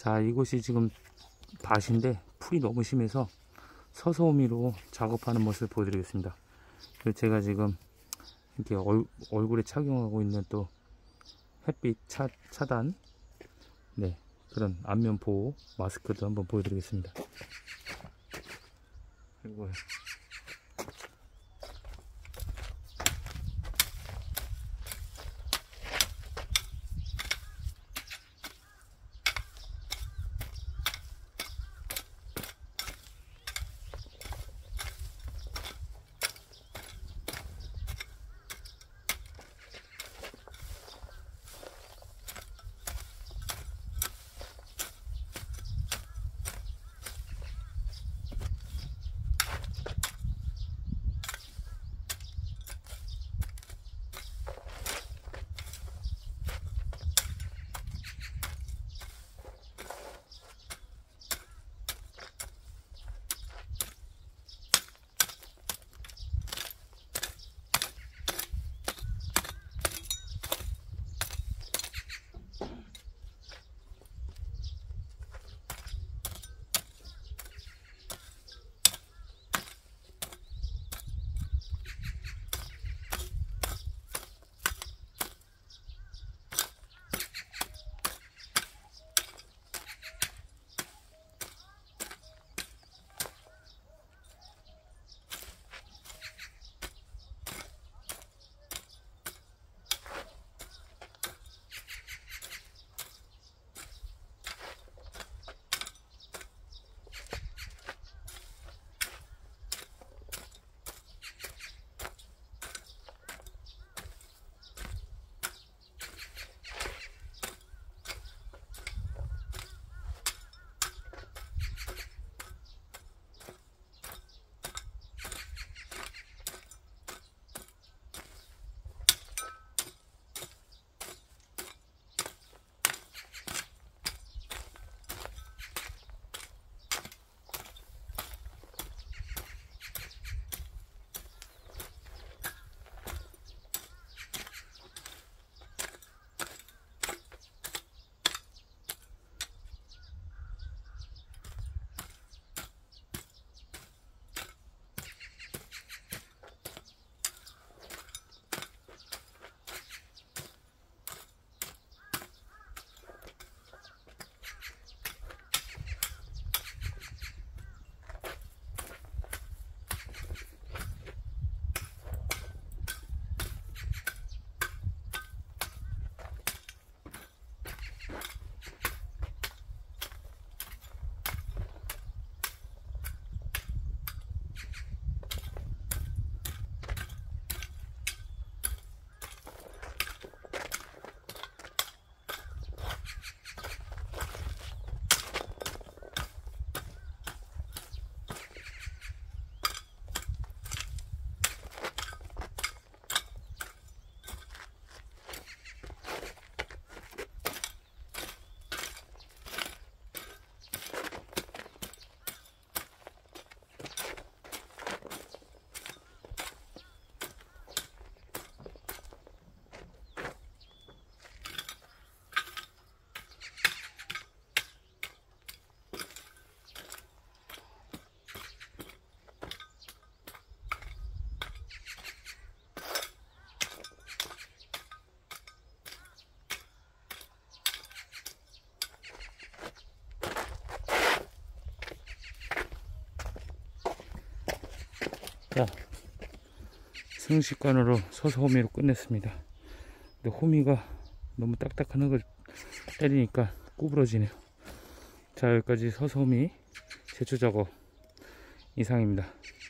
자, 이곳이 지금 밭인데 풀이 너무 심해서 서서호미로 작업하는 모습을 보여드리겠습니다. 그리고 제가 지금 이렇게 얼굴에 착용하고 있는 또 햇빛 차단, 네, 그런 안면 보호 마스크도 한번 보여드리겠습니다. 그리고 자, 순식간으로 서서호미로 끝냈습니다. 근데 호미가 너무 딱딱한 흙을 때리니까 구부러지네요. 자, 여기까지 서서호미 제초 작업 이상입니다.